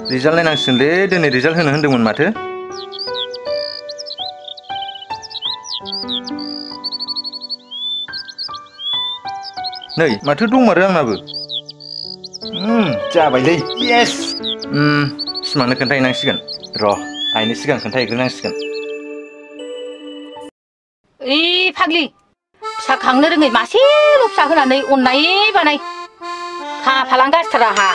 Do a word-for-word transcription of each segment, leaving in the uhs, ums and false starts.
Result नायनांसिगोनलै दिनै result होनो होन्दोंमोन माथो नै माथो दंमारो आंनाबो जाबायलै येस सिमांनो खोन्थाहैनांसिगोन र' आइनो सिगां खोन्थाहैग्रोनांसिगोन ओइ फाग्लि फिसा खांनो रोङै मासेल' फिसा होनानै अननाय बानाय खाफालानो गाज्रिथार आंहा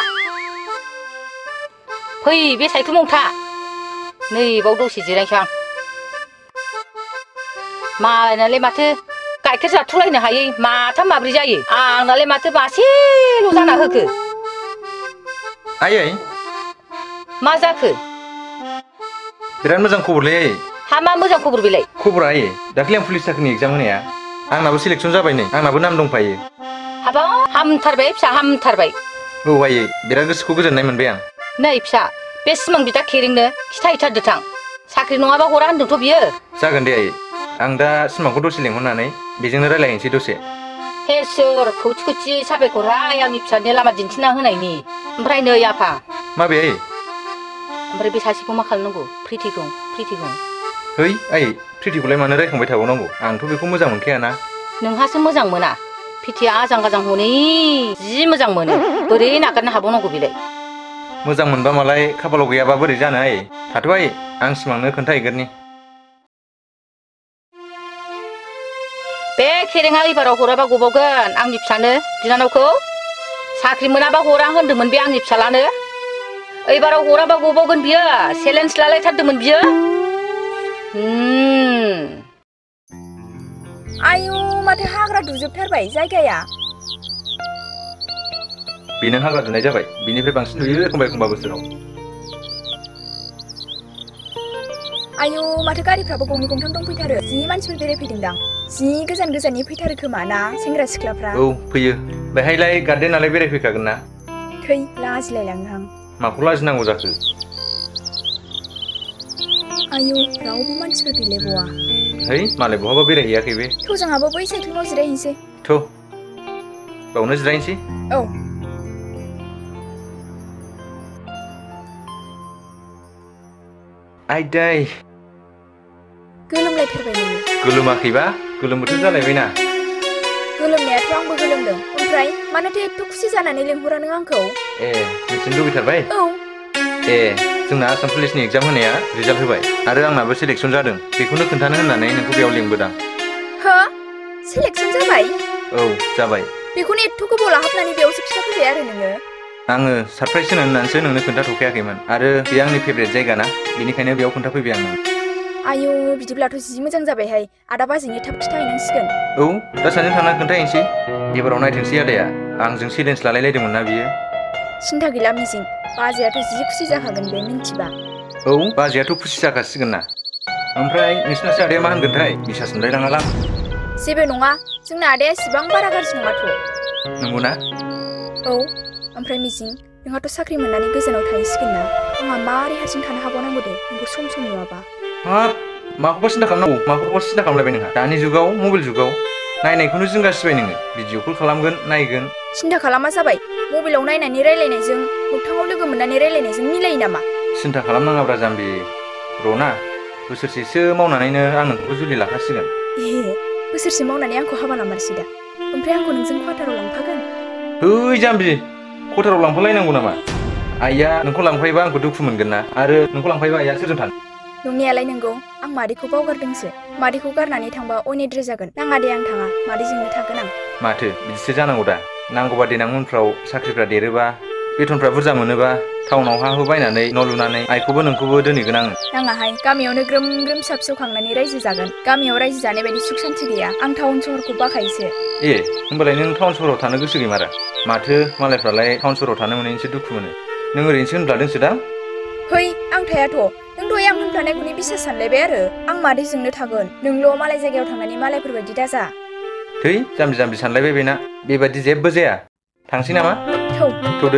फै बे सायख्लुम मथा नैबाव दसे जिरायनोसै आं मालायनालाय माथो गाइखेर जाथ'लायनो हायै माथाम माब्रै जायो आंनालाय माथो मासेल' जाना होखो आयै मा जाखो बिराद मोजां खबरलै आयै हा मा मोजां खबर बेलाय खबरा आयै दाख्लै आं पुलिस साख्रिनि एग्जाम होनाया आंनाबो सिलेक्सन जाबाय नै आंनाबो नाम दंफायो हाबाब हामथारबाय फिसा हामथारबाय औ आयै बिराद गोसोखौ गोजोननाय मोनबाय आं नै फिसा बे सिमां बिदा खेरेंनो खिथाहैथारदो थां साख्रि नङाबा हरा होनदोंथ' बियो जागोन दे आयै आं दा सिमांखौ दसे लेंहरनानै बेजोंनो रायलायहैनोसै दसे हे सोर खौथि खौथि साबायखरहाय आंनि फिसानो लामा दिन्थिना होनायनि ओमफ्राय नै आफा माबे आयै ओमफ्राय बे सासेखौ मा खालामनांगौ प्रिथिखौ प्रिथिखौ है आयै प्रिथिखौलाय मानो रायखांबाय थाबावनांगौ आंथ' बेखौ मोजां मोनखायाना नोंहासो मोजां मोना प्रिथिया आजां गाजां हनै जि मोजां मोनो बोरै नागारनो हाबावनांगौ बेलाय मोजां मोनबा मालाय खाफालाव गैयाबा बोरै जानो आयै थाथ' आयै आं सिमांनो खोन्थाहैग्रोनि बे खेरेङा एबाराव हराबा गबावगोन आंनि फिसानो बिनानावखौ साख्रि मोनाबा हरा होन्दोंमोन बे आंनि फिसालानो एबाराव हराबा गबावगोन बियो चेलेन्ज लालायथारदोंमोन बियो आयु माथो हाग्रा दुजोबथारबाय जायगाया बेनो हाग्रा दुनाय जाबाय बिनिफ्राय बांसिन दुयो एखमबा एखमबा बोसोराव आयु माथो गारिफ्राबो गंनै गंथाम दंफैथारो जि मानसिफोर बेरायफैदोंदां जि गोजान गोजाननि फैथारो खोमा ना सेंग्रा सिख्लाफ्रा औ फैयो बेहायलाय गार्डेनालाय बेरायफैखागोन ना थै लाजिलायलाङो आं माखौ लाजिनांगौ जाखो आयु रावबो मानसिफोर गैलायबावा है मालाय बहाबा बेरायहैयाखै बे थ' जोंहाबो बै साइकेलाव जिरायहैनोसै थ' बावनो जिरायनोसै औ आयदै गोलोमलायथारबाय नोङो गोलोमाखैबा गोलोम बोथोर जालायबायना गोलोमनायाथ' आंबो गोलोमदों ओमफ्राय मानोथो एथ' खुसि जानानै लेंहरा नों आंखौ ए मिथिनो लुबैथारबाय औ ए जोंना आसाम पुलिसनि एग्जाम होनाया रिजाल्ट होबाय आरो आंनाबो सिलेक्सन जादों बेखौनो खोन्थानो होननानै नोंखौ बेयाव लिंबोदां हो सिलेक्सन जाबाय औ जाबाय बेखौनो एथ' गोबाव लाहाबनानै बेयावसो खिथाफैबाय आरो नोङो आङो सारप्राइज होनो होननानैसो नोंनो खोन्थाथ'खायाखैमोन आरो बे आंनि फेभरेट जायगा ना बेनिखायनो बेयाव खोन्थाफैबाय आं आयु बिदिब्लाथ' जि मोजां जाबायहाय आदा बाजैनो थाब खिथाहैनांसिगोन औ दा सानैजों थांना खोन्थाहैनोसै एबाराव नायथोंसै आदाया आंजों चेलेन्ज लालायलायदोंमोन ना बियो सिन्था गैला मिजिं बाजैयाथ' जि खुसि जाखागोन बे मिन्थिबा औ बाजैयाथ' खुसि जाखासिगोन ना ओमफ्राय नोंसिना आदाया मा होनगोनथाय बिसास मोनलायलाङालां जेबो नङा जोंना आदाया एसेबां बारा गाज्रि नङाथ' नंगौना औ ओमफ्राय मिजिं नोंहाथ' साख्रि मोननानै गोजानाव थाहैसिगोन ना आंहा मारै हारसिं थानो हाबावनांगौ दे नोंखौ सम सम नुवाबा हाब माखौबा सिन्था खालामनांगौ माखौबा सिन्था खालामलायबाय नोंहा दानि जुगाव मबाइल जुगाव नायनायखौनो जिंगासिबाय नोङो भिडिअ कल खालामगोन नायगोन सिन्था खालामा जाबाय मबाइलाव नायनानै रायलायनायजों मोगथाङाव लोगो मोननानै रायलायनायजों मिलायो नामा सिन्था खालामनाङाब्रा जाम्बि र'ना बोसोरसेसो मावनानैनो आं नोंखौ जुलि लाखासिगोन ए बोसोरसे मावनानै आंखौ हाबा लामारसै दा ओमफ्राय आंखौ नोंजों क्वार्टाराव लांफागोन है जाम्बि क्वार्टाराव लांफालायनांगौ नामा आइया नोंखौ लांफायोबा आंखौ दुखु मोनगोन ना आरो नोंखौ लांफायोबा आइया सोरजों थानो नंनायालाय नंगौ आं मादैखौ बावगारदोंसो मादैखौ गारनानै थांबा अनेद्रे जागोन नाङा दे आं थाङा मादैजोंनो थागोन आं माथो बिदिसो जानांगौ दा नांगौबा देनां उनफ्राव साख्रिफ्रा देरोबा बेथनफ्रा बुरजा मोनोबा टाउनाव हा हु बायनानै न' लुनानै आइखौबो नोंखौबो दोनहैगोन आङो नाङाहाय गामियावनो ग्रोम ग्रोम फिसा फिसौ खांनानै रायजो जागोन गामियाव रायजो जानाय बायदि सुख सान्ति गैया आं टाउन सहरखौ बाखायोसो ए होमबालाय नों टाउन सहराव थानो गोसो गैमारा माथो मालायफ्रालाय टाउन सहराव थानो मोनैनिसो दुखु मोनो नों ओरैनोसो होनब्लादोंसो दां है आं थायाथ' नों दहाय आं होनफ्लानायखौनो बिसास सानलायबाय आरो आं मादैजोंनो थागोन नोंल' मालाय जायगायाव थांनानै मालायफोरबायदि दाजा थै जाम्बि जाम्बि सानलायबाय बेना बेबादि जेबो जाया थांसै नामा थौ थ'दो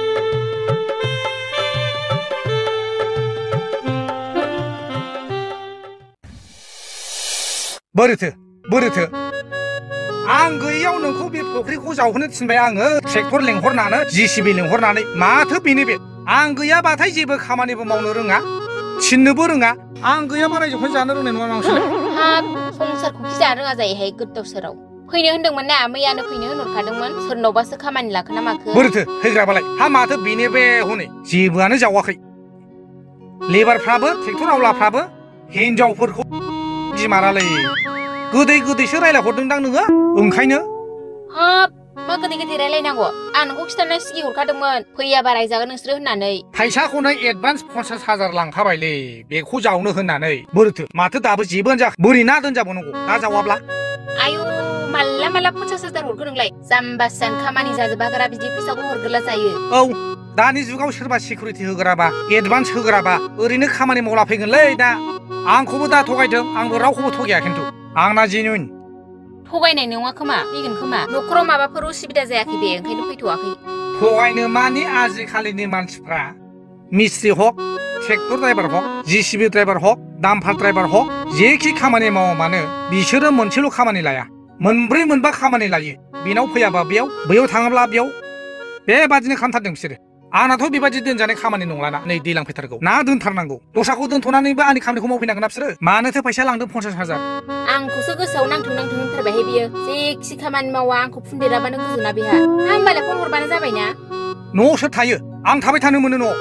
बोरैथो बोरैथो आं गैयाव नोंखौ बे फुख्रिखौ जावहोनो थिनबाय आङो ट्रेक्टर लेंहरनानै जिसिबि लेंहरनानै माथो बेनो बे आं गैयाबाथाय जेबो खामानिबो मावनो रोङा थिननोबो रोङा आं गैयाबा रायजोखौ जानो रोंनाय नङा नोंसोर हाब संसारखौ खि जानो रोङा जायोहाय गोदाव सोराव फैनो होनदोंमोन ना मैयानो फैनो होनहरखादोंमोन सोरनावबासो खामानि लाखोना माखो बोरैथो फैग्राबालाय हा माथो बेनो बे हनै जेबोआनो जावाखै लेबारफ्राबो ट्रेक्टर आवलाफ्राबो हिनजावफोरखौ बिमारालै गोदै गोदैसो रायलायहरदोंदां नोङो ओंखायनो हाब मा गोदै गोदै रायलायनांगौ आं नोंखौ खिथाना सिगि हरखादोंमोन फैयाबा रायजागोन नोंसोरो होननानै फैसाखौनो एडभान्स पन्सास हाजार लांखाबायलै बेखौ जावनो होननानै बोरैथो माथो दाबो जेबोआनो जायाखै बोरै ना दोनजाबावनांगौ दा जावाब्ला आयु माला माला पन्सास हाजार हरगोन नोंलाय जाम्बासियान खामानि जाजोबाग्रा बिदि फैसाखौ हरगोरला जायो औ दानि जुगाव सोरबा सिकिउरिटि होग्राबा एडभान्स होग्राबा ओरैनो खामानि मावला फैगोनलै दा आंखौबो दा थगायदों आंबो रावखौबो थगाया खिन्थु आंना जेनुइन थगायनाय नङा खोमा फैगोन खोमा न'खराव माबाफोर उसुबिदा जायाखै बे ओंखायनो फैथ'वाखै थगायनो मानि आजिखालिनि मानसिफ्रा मिस्ट्रि हक ट्रेक्टर ड्राइभार हक जिसिबि ड्राइभार हक डाम्पार ड्राइभार हक जेखि खामानि मावा मानो बिसोरो मोनसेल' खामानि लाया मोनब्रै मोनबा खामानि लायो बेनाव फैयाबा बेयाव बैयाव थाङाब्ला बेयाव बेबादिनो खालामथारदों बिसोरो आंनाथ' बेबादि दोनजानाय खामानि नंलाना नै दैलां फैथारगौ ना दोनथारनांगौ दस्राखौ दोनथ'नानैबो आंनि खामानिखौ मावफैनांगोन ना बिसोरो मानोथो फैसा लांदों पन्सास हाजार आंखौसो गोसोआव नांथों नांथों होनथारबायहाय बियो जेखि खामानि मावा आंखौ फुनदेराबानो गोजोना बेहा होमबालाय फन हरबानो जाबायना न'आव सोर थायो आं थाबाय थानो मोनो न'आव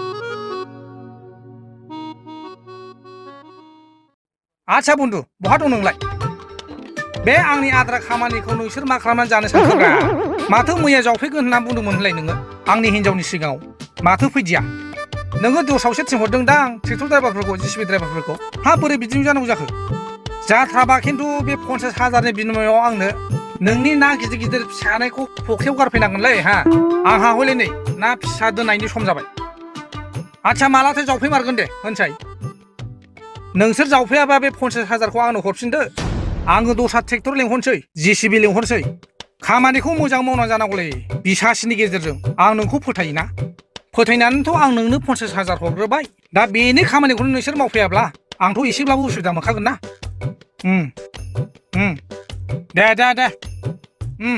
आच्छा बन्धु बहा दं नोंलाय बे आंनि आद्रा खामानिखौ नोंसोर मा खालामनानै जानो सानखोब्रा माथो मैया जावफैगोन होनना बुंदोंमोन होनलाय नोङो आंनि हिनजावनि सिगाङाव माथो फैदिया नोङो दस्रावसो थिनहरदों दां ट्रेक्टर ड्राइभारफोरखौ जिसिबि ड्राइभारफोरखौ हा बोरै बिदिनो जानांगौ जाखो जाथ्राबा खिन्थु बे पन्सास हाजारनि बिनिमयाव आंनो नोंनि ना गिदिर गिदिर फिसानायखौ फख्रियाव गारफैनांगोनलै हा आंहा हले नै ना फिसा दोननायनि सम जाबाय आच्छा मालाथो जावफैमारगोन दे होनसै नोंसोर जावफैयाबा बे पन्सास हाजारखौ आंनो हरफिनदो आङो दस्रा ट्रेक्टर लेंहरनोसै जिसिबि लेंहरनोसै खामानिखौ मोजां मावना जानांगौलै बिसासिनि गेजेरजों आं नोंखौ फोथायोना फोथायनानैथ' आं नोंनो पन्सास हाजार हरग्रोबाय दा बेनि खामानिखौनो नोंसोर मावफैयाब्ला आंथ' एसेब्लाबो उसुबिदा मोनखागोन ना उम उम दे दे दे उम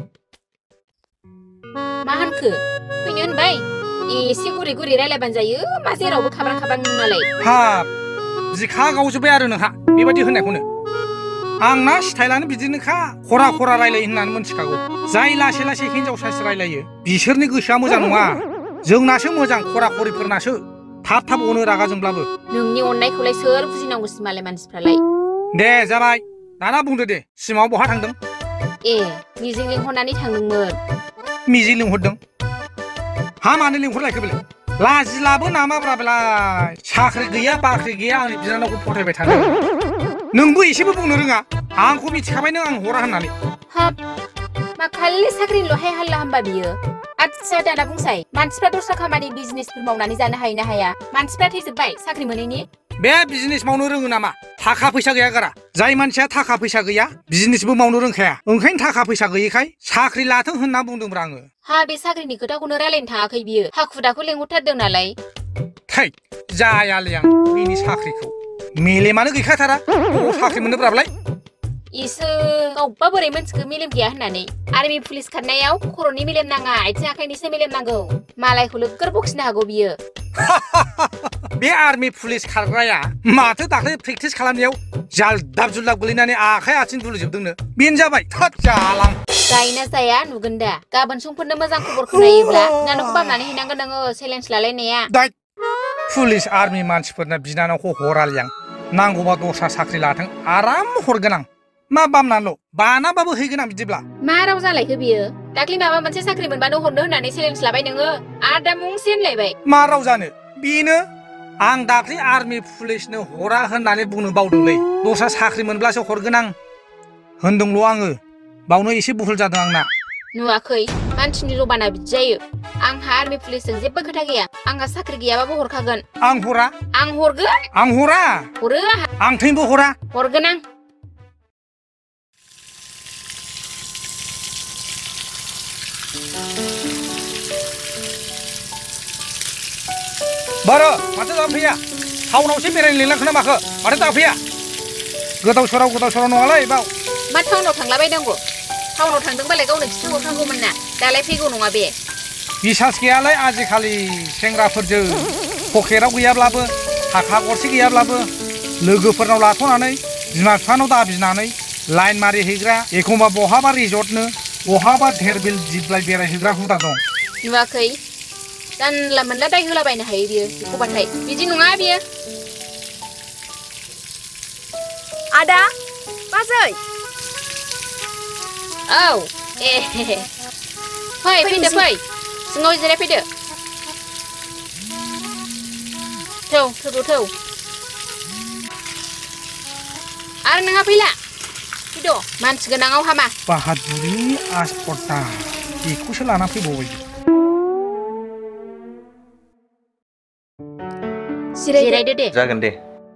मा होनखो फैनो होनबाय एसे गुरै गुरै रायलायबानो जायो मा जेरावबो खाब्रां खाब्रां नोंनालाय हाब बिखा गावजोब्बाय आरो नोंहा बेबायदि होननायखौनो आंना स्टाइलानो बिदिनोखा खरा खरा रायलायो होननानै मोनथिखागौ जाय लासै लासै हिनजावसासो रायलायो बिसोरनि गोसोआ मोजां नङा जोंनासो मोजां खरा खरिफोरनासो थाब थाब अनो रागा जोंब्लाबो नोंनि अननायखौलाय सोर बुजिनांगौसि मालाय मानसिफ्रालाय दे जाबाय दाना बुंदो दे सिमाव बहा थांदों ए मिजिं लिंहरनानै थांदोंमोन मिजिं लिंहरदों हा मानो लिंहरलायखो बेलाय लाजिलाबो नामाब्रा बेलाय साख्रि गैया बाख्रि गैया आंनि बिनानावखौ फथायबाय थानो नोंबो एसेबो बुंनो रोङा आंखौ मिथिखाबाय नों आं हरा होननानै हाब मा खालि साख्रिनिल'हाय हाल्ला होमबा बियो आदसा दाना बुंसाय मानसिफ्रा दस्रा खामानि बिजनेसफोर मावनानै जानो हायो ना हाया मानसिफ्रा थैजोब्बाय साख्रि मोनैनि बे बिजनेस मावनो रोङो नामा थाखा फैसा गैया गारा जाय मानसिया थाखा फैसा गैया बिजनेसबो मावनो रोंखाया ओंखायनो थाखा फैसा गैयिखाय साख्रि लाथों होनना बुंदोंब्रा आङो हा बे साख्रिनि खोथाखौनो रायलायनो थाङाखै बियो हाखु दाखु लेंहरथारदों नालाय थै जायालै आं बिनि साख्रिखौ मेलेमानो गैखाथारा बबाव साख्रि मोनोब्रालाय इसो गावबा बोरै मोनथिखो मेलेम गैया होननानै आर्मि पुलिस खारनायाव खर'नि मेलेम नाङा आथिं आखाइनिसो मेलेम नांगौ मालायखौ लोगोर बखिनो हागौ बियो बे आर्मि पुलिस खारग्राया माथो दाख्लै प्रेक्टिस खालामनायाव जालदाब जुलदाब गोलैनानै आखाइ आथिं दुलुजोबदोंनो बेनो जाबाय थोद जालां जायोना जाया नुगोन दा गाबोन समफोरनो मोजां खबर खोनायोब्ला बिनानावखौ बामनानै हैनांगोन नोङो चेलेन्ज लालायनाया पुलिस आर्मि मानसिफोरनो बिनानावखौ हरालै आं नांगौबा दस्रा साख्रि लाथों आराम हरगोन आं मा बामनानैल' बानाबाबो हैगोन आं बिदिब्ला मा राव जालायखो बियो दाख्लै माबा मोनसे साख्रि मोनबानो हरनो होननानै चेलेन्ज लाबाय नोङो आरो दा मुंसे होनलायबाय मा राव जानो बेनो आं दाख्लै आर्मि पुलिसनो हरा होननानै बुंनो बावदोंलै दस्रा साख्रि मोनब्लासो हरगोन आं होनदोंल' आङो बावनो एसे भुल जादों आंना नुवाखै मानसिनि रबाना बिदि जायो आंहा आर्मि पुलिसजों जेबो खोथा गैया आंहा साख्रि गैयाबाबो हरखागोन आं हरा आं हरगोन आं हरा हरो आंहा आं थैनोबो हरा हरगोन आं बारो माथो जाफैया टाउनावसो बेरायनो लिंलांखो ना माखो माथो जाफैया गोदाव सोराव गोदाव सोराव नङालै बाव मा टाउनाव थांलाबायनांगौ टाउनाव थांदोंबालाय गावनो खिन्थाहरखांगौमोन ना दालाय फैगौ नङा बे बिसास गैयालाय आजिखालि सेंग्राफोरजों पकेटाव गैयाब्लाबो थाखा गरसे गैयाब्लाबो लोगोफोरनाव लाथ'नानै बिमा बिफानाव दाबिनानै लाइन मारि हैग्रा एखमबा बहाबा रिजर्टनो बहाबा धेरबिल दिप्लाय बेरायहैग्रा हुदा दं नुवाखै जानला मोनला दाय होलाबायनो हायो बियो बेखौबाथाय बिदि नङा बियो आदा बाजै औ ए फै फैदो फै सिङाव जिरायफैदो थौ थौ थौ आरो नोंहा फैला फैद' मानसि गोनाङाव हामा बाहादुरि आस्पर्टा बेखौसो लाना फैबावबाय जिरायदो दे जागोन दे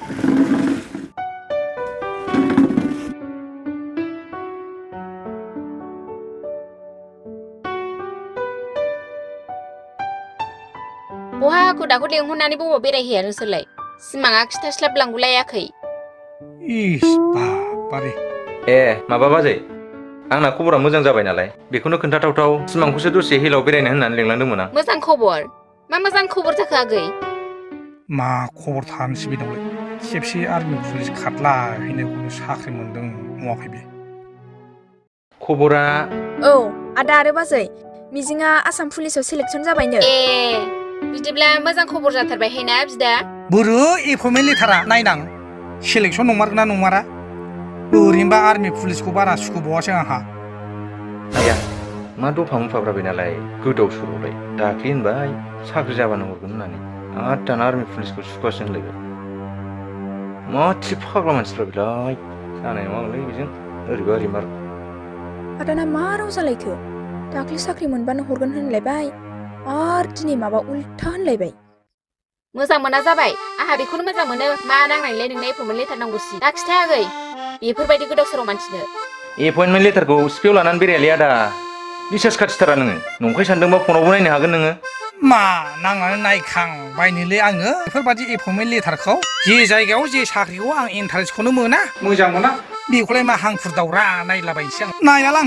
बहा हाखु दाखु लेंहरनानै बबाव बेरायहैया नोंसोरलाय सिमाङा खिथास्लाबलांगुलायाखै इस बाबारे ए माबा बाजै आंना खबरा मोजां जाबाय नालाय बेखौनो खोन्थाथावथाव सिमांखौसो दसे हिलाव बेरायनो होननानै लेंलांदोंमोन आं मोजां खबर मा मोजां खबर जाखो आगै मा खबर थानोसै बेनावलाय खेबसे आर्मि पुलिस खारलाहैनायखौनो साख्रि मोनदों नुवाखै बे खबरा औ आदा आरो बाजै मिजिङा आसाम पुलिसाव सिलेक्सन जाबायनो ए बिदिब्ला मोजां खबर जाथारबायहाय ना बिदा बोरो एपइन्टमेन्ट लेटारा नायनां सिलेक्सन नंमारगोन ना नंमारा ओरैनोबा आर्मि पुलिसखौ बारा सुखुबावासै आंहा आया मा दफा मुफाब्राबाय नालाय गोदाव सोरावलाय दाख्लि होनबाय साख्रि जाबानो हरगोन होननानै आरो दाना आर्मि पुलिसखौ सुखुवासो होनलायबाय मा थिग फाग्ला मानसिफ्रा बेलाय जानाय नङालै बेजों ओरैबा ओरै मार आदाना मा राव जालायखो दाख्लि साख्रि मोनबानो हरगोन होनलायबाय आरो दिनै माबा उल्था होनलायबाय मोजां मोना जाबाय आंहा बेखौनो मोजां मोनो मा नांनायलाय नोंना एपइन्टमेन्ट लेटार नांगौसि दा खिथा आगै बेफोरबायदि गोदाव सोराव मानसिनो एपइन्टमेन्ट लेटारखौ सिफियाव लानानै बेरायालै आदा रिसार्च खाथिथारा नोङो नंखाय सानदोंबा फनावबो नायनो हागोन नोङो मा नांनानै नायखां बायनोलै आङो बेफोरबायदि एपइन्टमेन्ट लेटारखौ जे जायगायाव जे साख्रिखौ आं इन्टारेस्टखौनो मोना मोजां मोना बेखौलाय मा हांखुर दावरा नायलाबायनोसै आं नायालां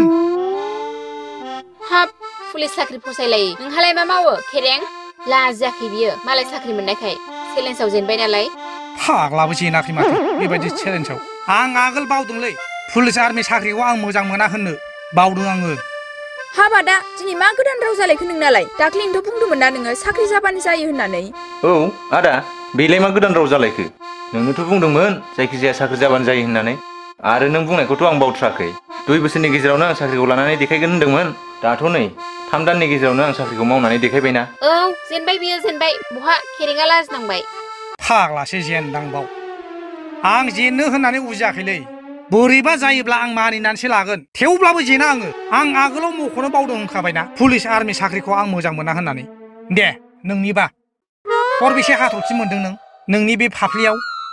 हाब पुलिस साख्रि फसायलायो नोंहालाय मा मावो खेरें लाजियाखै बियो मालाय साख्रि मोननायखाय चेलेन्जआव जेनबाय नालाय फाग्लाबो जेनाखै माथो बेबायदि चेलेन्जआव आं आगोल बावदोंलै पुलिस आर्मि साख्रिखौ आं मोजां मोना होननो बावदों आङो हाब आदा दिनै मा गोदान राव जालायखो नोंनालाय दाख्लिनोथ' बुंदोंमोन ना नोङो साख्रि जाबानो जायो होननानै औ आदा बेलाय मा गोदान राव जालायखो नोंनोथ' बुंदोंमोन जायखिजाया साख्रि जाबानो जायो होननानै आरो नों बुंनायखौथ' आं बावथ्राखै दुइ बोसोरनि गेजेरावनो आं साख्रिखौ लानानै देखायगोन होनदोंमोन दाथ' नै थाम दाननि गेजेरावनो आं साख्रिखौ मावनानै देखायबायना औ जेनबाय बियो जेनबाय बहा खेरेङा लाजिनांबाय फाग्लासो जेनदांबाव आं जेननो होननानै उजियाखैलै बोरैबा जायोब्ला आं मानिनानैसो लागोन थेवब्लाबो जेना आङो आं आगोलाव मख'नो बावदों होनखाबायना पुलिस आर्मि साख्रिखौ आं मोजां मोना होननानै दे नोंनिबा हरबेसे हाथरखि मोनदों नों नोंनि बे फाफ्लियाव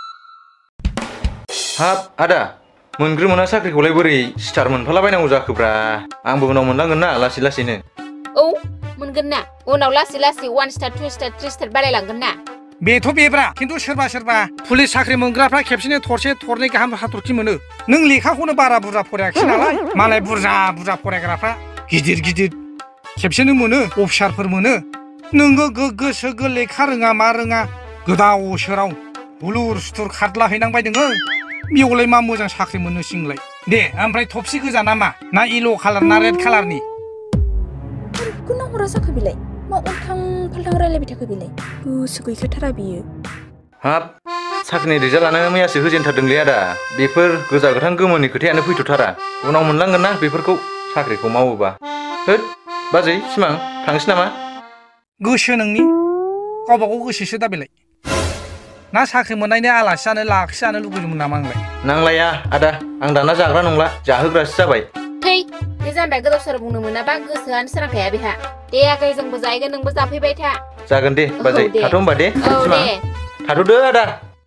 हाब आदा मोनग्रोमोना साख्रिखौलाय बोरै स्टार मोनफालाबायनांगौ जाखोब्रा आंबो उनाव मोनलांगोन ना लासै लासैनो औ मोनगोन ना उनाव लासै लासै one star two star three star बारायलांगोन ना बेथ' बेब्रा खिन्थु सोरबा सोरबा पुलिस साख्रि मोनग्राफ्रा खेबसेनो थरसे थरनै गाहाम हाथरखि मोनो नों लेखाखौनो बारा बुरजा फरायाखिसै नालाय मालाय बुरजा बुरजा फरायग्राफ्रा गिदिर गिदिर खेबसेनो मोनो अफिसारफोर मोनो नोङो गोग्गो सोग्गो लेखा रोङा मा रोङा गोदाव सोराव हुलुर सुथुर खारलाहैनांबाय नोङो बेयावलाय मा मोजां साख्रि मोननो सिंलाय दे ओमफ्राय थफसि गोजा ना मा ना येल' कालार ना रेड कालारनि गुना हरा जाखो बिलाय मा उल्थां फाल्थां रायलायबाय थाखो बिलाय गोसो गैखाथारा बियो हाब साख्रिनि रिजाल्टआनो मैयासो होजेनथारदोंलै आदा बेफोर गोजा गोथां गोमोनि खोथायानो फैथ'थारा उनाव मोनलांगोन ना बेफोरखौ साख्रिखौ मावोबा होद बाजै सिमां थांसै नामा गोसो नोंनि गावबा गाव गोसोसो दा बेलाय ना साख्रि मोननायनि आलासि जानो लाखि जानो लुगैदोंमोन नामा आंलाय नांलाया आदा आं दाना जाग्रा नंला जाहोग्रासो जाबाय थै बे जाम्बाया गोदाव सोराव बुंनो मोनाबा गोसोआनो सोरांखाया बेहा दे आगै जोंबो जाहैगोन नोंबो जाफैबाय था जागोन दे बाजै औ दे। थाथ' होनबा दे औ सिमां दे थाथ'दो आदा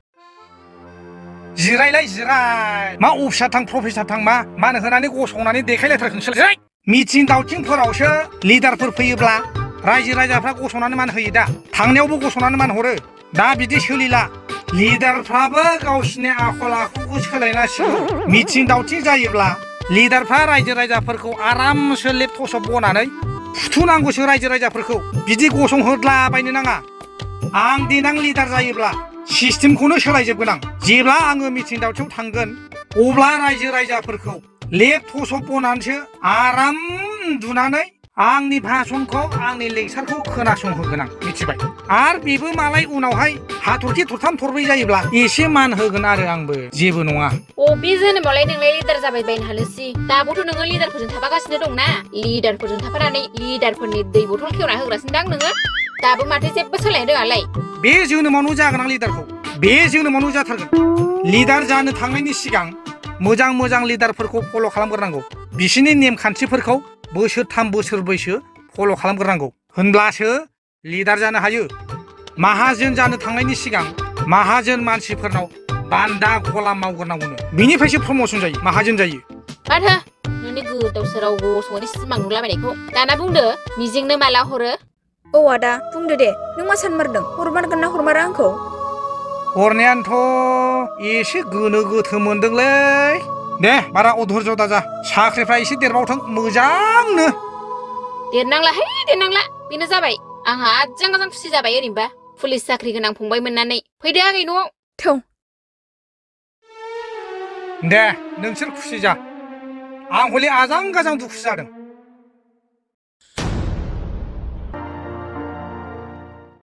जिरायलाय जिराय मा अफिसार थां प्रफेसार थां मा मानो होनानै गसंनानै देखायलायथारखो नोंसोर मिथिं दावथिंफोरावसो लिडारफोर फैयोब्ला रायजो राजाफ्रा गसंनानै मान होयो दा थांनायावबो गसंनानै मान हरो दा बिदि सोलिला लिडारफ्राबो गावसिनि आखल आखुखौ सोलायनांसिगौ मिथिं दावथिं जायोब्ला लिडारफ्रा रायजो राजाफोरखौ आरामसो लेप थसब बनानै फुथुनांगौसो रायजो राजाफोरखौ बिदि गसंहोद्लाबायनो नाङा आं देनां लिडार जायोब्ला सिस्टेमखौनो सोलायजोबगोन आं जेब्ला आङो मिथिं दावथियाव थांगोन अब्ला रायजो राजाफोरखौ लेप थसब बनानैसो आराम उन्दुनानै आंनि भाषणखौ आंनि लेक्सारखौ खोनासंहोगोन आं मिथिबाय आरो बेबो मालाय उनावहाय हाथरखि थरथाम थरब्रै जायोब्ला एसे मान होगोन आरो आंबो जेबो नङा अबे जोनोमावलाय नोंलाय लिडार जाबाय बायनो हानोसै दाबोथ' नोङो लिडारफोरजों थाफागासिनो दंना लिडारफोरजों थाफानानै लिडारफोरनि दै बथल खेवना होग्रासिनो दां नोङो दाबो माथो जेबो सोलायनो रोङालाय बे जोनोमावनो जागोन आं लिडारखौ बे जोनोमावनो जाथारगोन लिडार जानो थांनायनि सिगां मोजां मोजां लिडारफोरखौ फल' खालामग्रोनांगौ बिसोरनि नेमखान्थिफोरखौ बोसोरथाम बोसोरब्रैसो फल' खालामग्रोनांगौ होनब्लासो लिडार जानो हायो माहाजोन जानो थांनायनि सिगां माहाजोन मानसिफोरनाव बान्दा गलाम मावग्रोनांगौनो बिनिफ्रायसो प्रम'सन जायो माहाजोन जायो माथो नोंनि गोदाव सोराव गसंनानै सिमां नुलाबायनायखौ दाना बुंदो मिजिंनो माला हरो औ आदा बुंदो दे नों मा सानमारदों हरमारगोन ना हरमारा आंखौ हरनायानोथ' एसे गोनो गोथो मोनदोंलै दे बारा अधर्ज दाजा साख्रिफ्रा एसे देरबावथों मोजांनो देरनांलाहाय देरनांला बेनो जाबाय आंहा आजां गाजां खुसि जाबाय ओरैनोबा पुलिस साख्रि गोनां फंबाय मोननानै फैदो आगै न'आव थौ दे नोंसोर खुसि जा आं हले आजां गाजां दुखु जादों